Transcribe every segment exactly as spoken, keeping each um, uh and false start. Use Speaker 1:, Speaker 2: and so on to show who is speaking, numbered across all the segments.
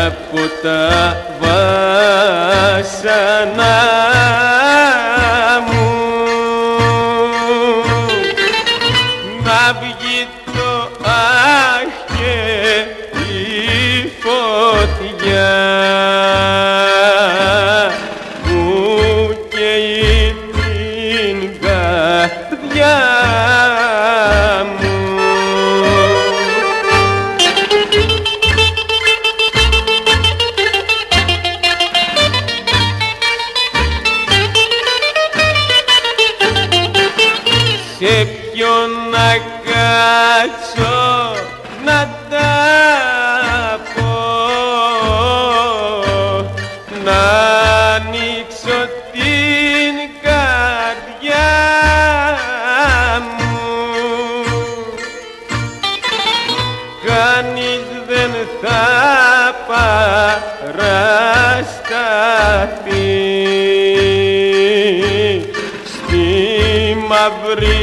Speaker 1: από τα βάσανα μου να βγει το αχ και η φωτιά που καίει την καρδιά μου. Σε ποιον να κάτσω να τα πω, να ανοίξω την καρδιά μου. Κανείς δεν θα παρασταθεί στη μαύρη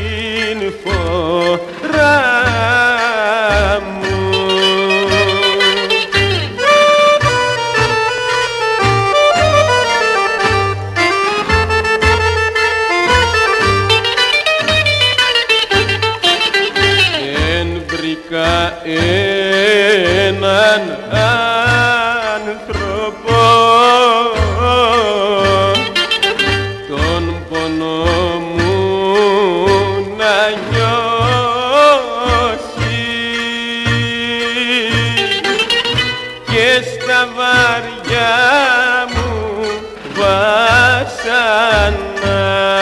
Speaker 1: συνφορά μου. Δεν βρήκα έναν άνθρωπο τον πόνο μου να νιώσει και στα βαριά μου βάσανα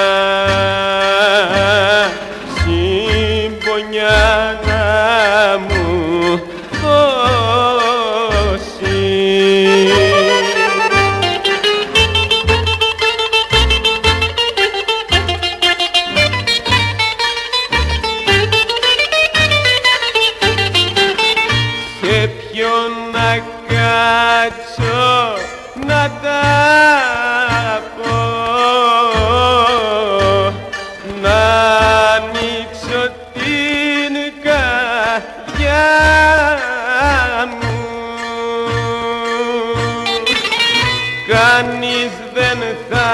Speaker 1: συμπονιά να μου δώσει. Σε ποιον να κάτσω να τα πω, να ανοίξω την καρδιά μου. Κανείς δεν θα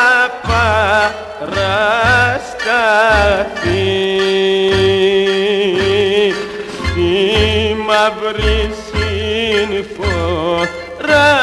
Speaker 1: παρασταθεί στη μαύρη συνφορά